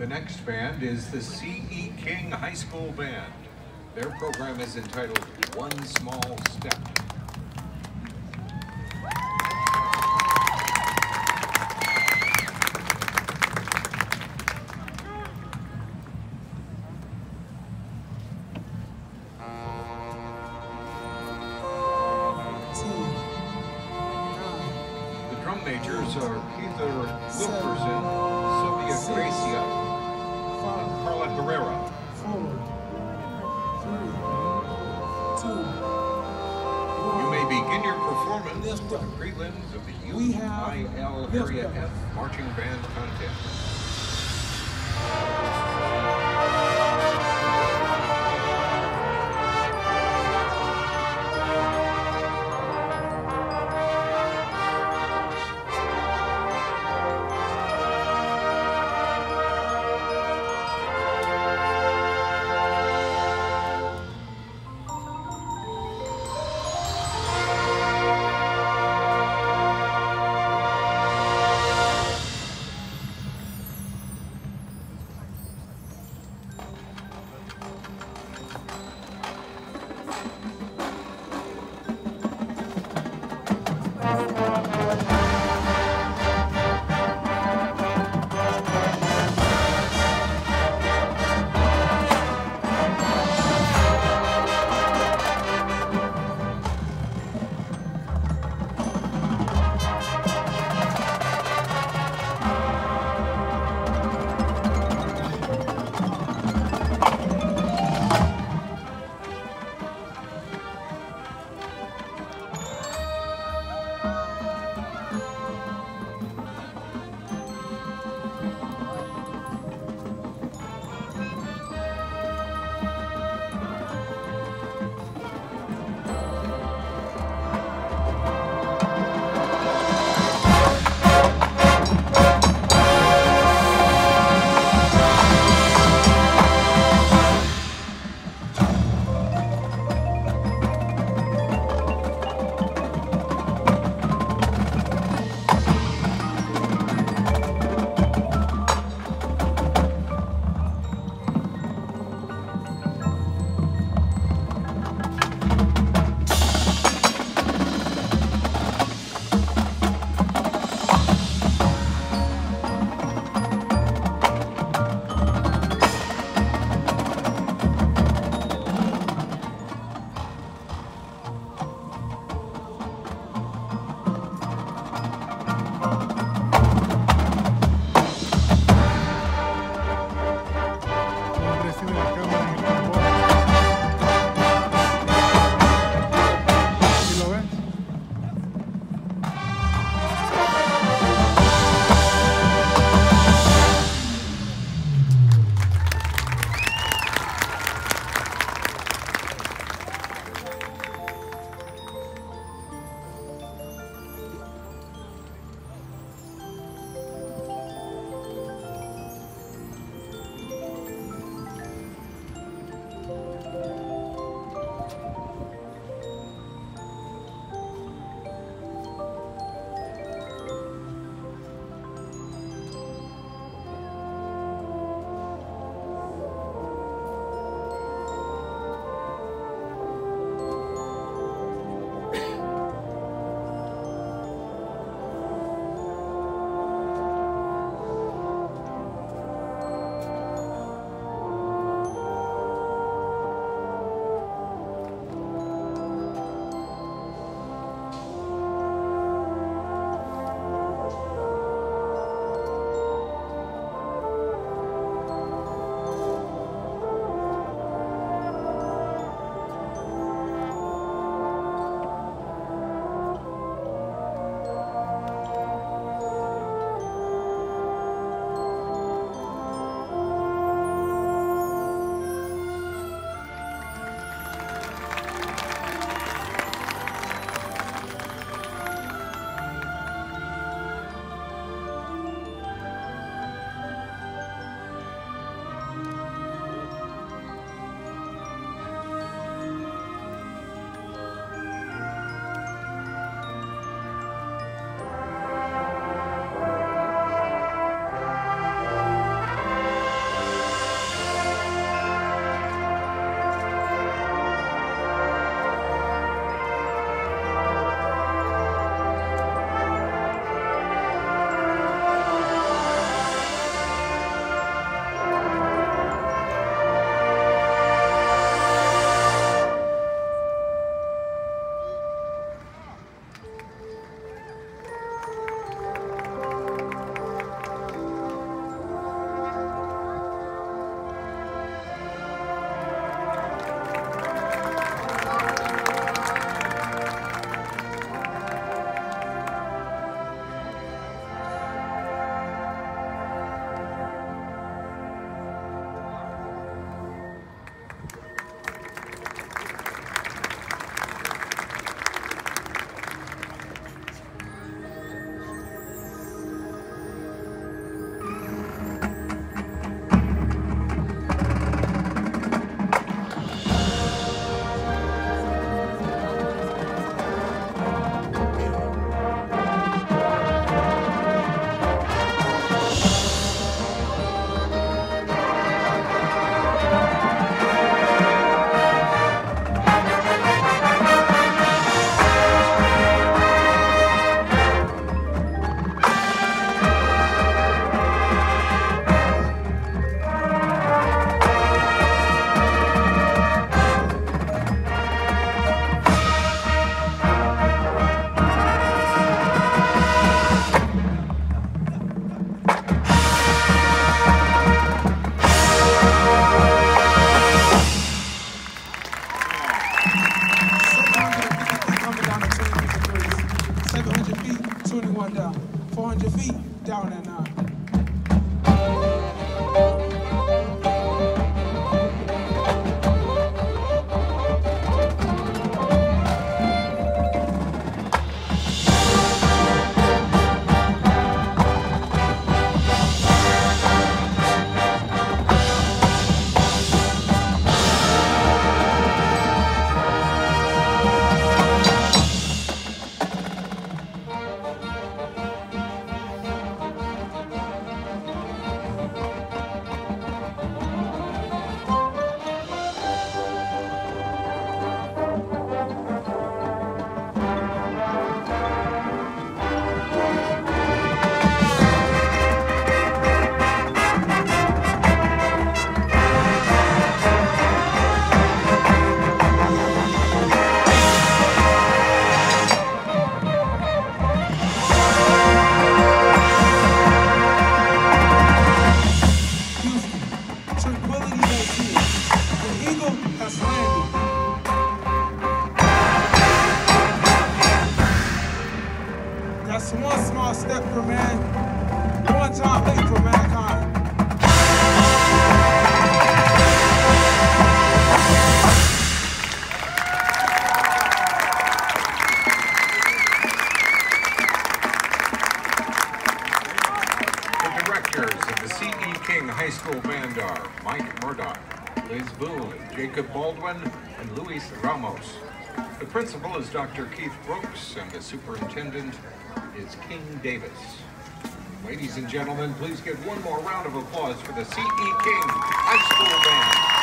The next band is the C.E. King High School Band. Their program is entitled One Small Step. The drum majors are Peter Wilkerson, Sylvia Gracia, and Carla Herrera. 4, 3, 2, You may begin your performance with the prelims of the UIL Area F Marching Band Contest. 21 down. 400 feet, down at 9. That's one small step for man, one time leap for mankind. The directors of the C.E. King High School Band are Mike Murdoch, Liz Boone, Jacob Baldwin, and Luis Ramos. The principal is Dr. Keith Brooks, and the superintendent is King Davis. Ladies and gentlemen, please give one more round of applause for the C.E. King High School Band.